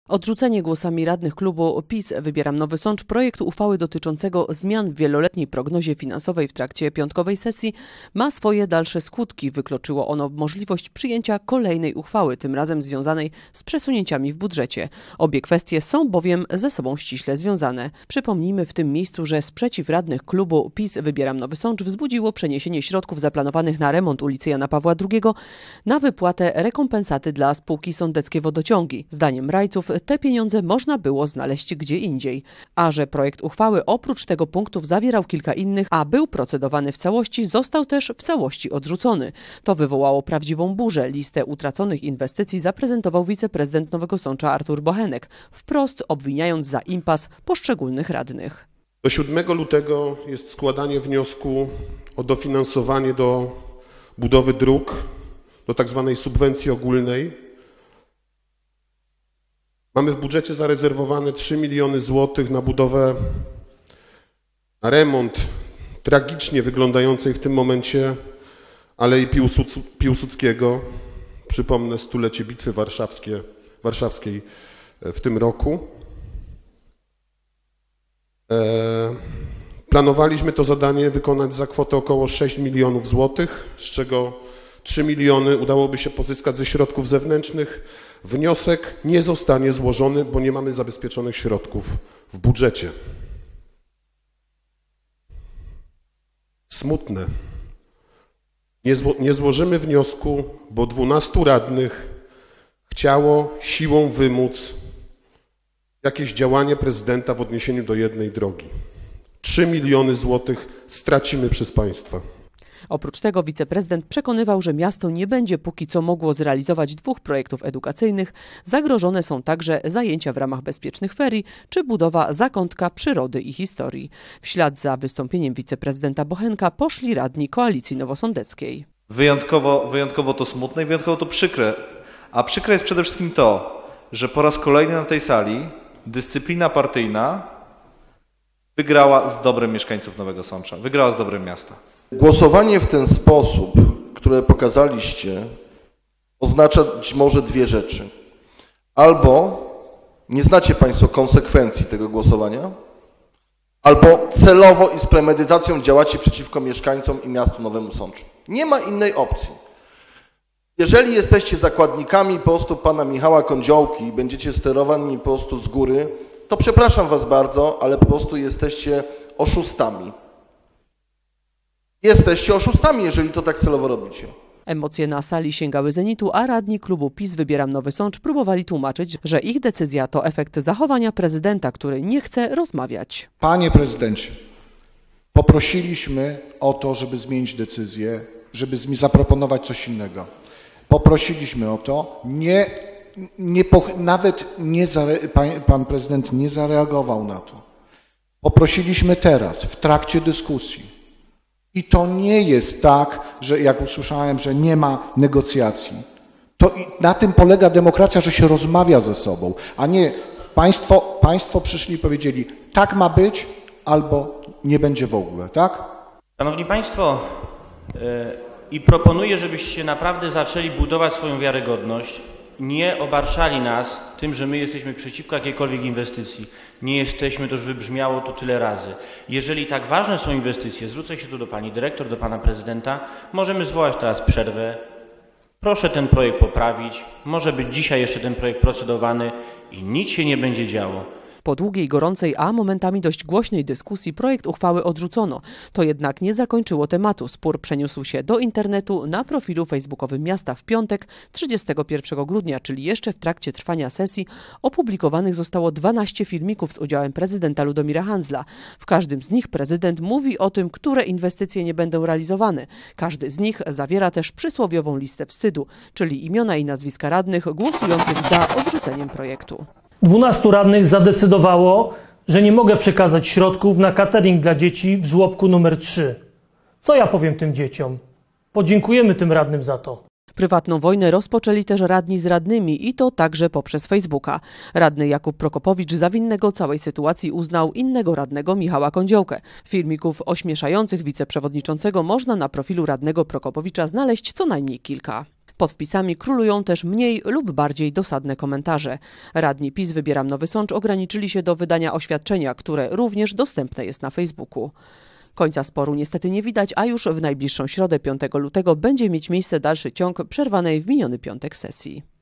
Odrzucenie głosami radnych klubu PiS Wybieram Nowy Sącz projektu uchwały dotyczącego zmian w wieloletniej prognozie finansowej w trakcie piątkowej sesji ma swoje dalsze skutki. Wykluczyło ono możliwość przyjęcia kolejnej uchwały, tym razem związanej z przesunięciami w budżecie. Obie kwestie są bowiem ze sobą ściśle związane. Przypomnijmy w tym miejscu, że sprzeciw radnych klubu PiS Wybieram Nowy Sącz wzbudziło przeniesienie środków zaplanowanych na remont ulicy Jana Pawła II na wypłatę rekompensaty dla spółki Sądeckie Wodociągi. Zdaniem rajców te pieniądze można było znaleźć gdzie indziej. A że projekt uchwały oprócz tego punktów zawierał kilka innych, a był procedowany w całości, został też w całości odrzucony. To wywołało prawdziwą burzę. Listę utraconych inwestycji zaprezentował wiceprezydent Nowego Sącza Artur Bochenek, wprost obwiniając za impas poszczególnych radnych. Do 7 lutego jest składanie wniosku o dofinansowanie do budowy dróg, do tak zwanej subwencji ogólnej. Mamy w budżecie zarezerwowane 3 miliony złotych na budowę, na remont tragicznie wyglądającej w tym momencie Alei Piłsudskiego. Przypomnę, 100-lecie Bitwy Warszawskiej w tym roku. Planowaliśmy to zadanie wykonać za kwotę około 6 milionów złotych, z czego 3 miliony udałoby się pozyskać ze środków zewnętrznych. Wniosek nie zostanie złożony, bo nie mamy zabezpieczonych środków w budżecie. Smutne. Nie złożymy wniosku, bo 12 radnych chciało siłą wymóc jakieś działanie prezydenta w odniesieniu do jednej drogi. 3 miliony złotych stracimy przez państwa. Oprócz tego wiceprezydent przekonywał, że miasto nie będzie póki co mogło zrealizować 2 projektów edukacyjnych. Zagrożone są także zajęcia w ramach bezpiecznych ferii czy budowa zakątka przyrody i historii. W ślad za wystąpieniem wiceprezydenta Bochenka poszli radni Koalicji Nowosądeckiej. Wyjątkowo to smutne i wyjątkowo to przykre. A przykre jest przede wszystkim to, że po raz kolejny na tej sali dyscyplina partyjna wygrała z dobrem mieszkańców Nowego Sącza, wygrała z dobrem miasta. Głosowanie w ten sposób, które pokazaliście, oznaczać może 2 rzeczy. Albo nie znacie Państwo konsekwencji tego głosowania, albo celowo i z premedytacją działacie przeciwko mieszkańcom i miastu Nowemu Sączu. Nie ma innej opcji. Jeżeli jesteście zakładnikami po prostu pana Michała Kądziołki i będziecie sterowani po prostu z góry, to przepraszam was bardzo, ale po prostu jesteście oszustami. Jesteście oszustami, jeżeli to tak celowo robicie. Emocje na sali sięgały zenitu, a radni klubu PiS Wybieram Nowy Sącz próbowali tłumaczyć, że ich decyzja to efekt zachowania prezydenta, który nie chce rozmawiać. Panie prezydencie, poprosiliśmy o to, żeby zmienić decyzję, żeby zaproponować coś innego. Poprosiliśmy o to, pan prezydent nie zareagował na to. Poprosiliśmy teraz, w trakcie dyskusji. I to nie jest tak, że jak usłyszałem, że nie ma negocjacji. To na tym polega demokracja, że się rozmawia ze sobą, a nie państwo przyszli i powiedzieli, tak ma być, albo nie będzie w ogóle, tak? Szanowni Państwo, i proponuję, żebyście naprawdę zaczęli budować swoją wiarygodność, nie obarczali nas tym, że my jesteśmy przeciwko jakiejkolwiek inwestycji. Nie jesteśmy, to już wybrzmiało to tyle razy. Jeżeli tak ważne są inwestycje, zwrócę się tu do pani dyrektor, do pana prezydenta, możemy zwołać teraz przerwę. Proszę ten projekt poprawić. Może być dzisiaj jeszcze ten projekt procedowany i nic się nie będzie działo. Po długiej, gorącej, a momentami dość głośnej dyskusji projekt uchwały odrzucono. To jednak nie zakończyło tematu. Spór przeniósł się do internetu. Na profilu facebookowym miasta w piątek, 31 grudnia, czyli jeszcze w trakcie trwania sesji, opublikowanych zostało 12 filmików z udziałem prezydenta Ludomira Hanzla. W każdym z nich prezydent mówi o tym, które inwestycje nie będą realizowane. Każdy z nich zawiera też przysłowiową listę wstydu, czyli imiona i nazwiska radnych głosujących za odrzuceniem projektu. 12 radnych zadecydowało, że nie mogę przekazać środków na catering dla dzieci w żłobku numer 3. Co ja powiem tym dzieciom? Podziękujemy tym radnym za to. Prywatną wojnę rozpoczęli też radni z radnymi i to także poprzez Facebooka. Radny Jakub Prokopowicz za winnego całej sytuacji uznał innego radnego Michała Kądziołkę. Filmików ośmieszających wiceprzewodniczącego można na profilu radnego Prokopowicza znaleźć co najmniej kilka. Pod wpisami królują też mniej lub bardziej dosadne komentarze. Radni PiS Wybieram Nowy Sącz ograniczyli się do wydania oświadczenia, które również dostępne jest na Facebooku. Końca sporu niestety nie widać, a już w najbliższą środę 5 lutego będzie mieć miejsce dalszy ciąg przerwanej w miniony piątek sesji.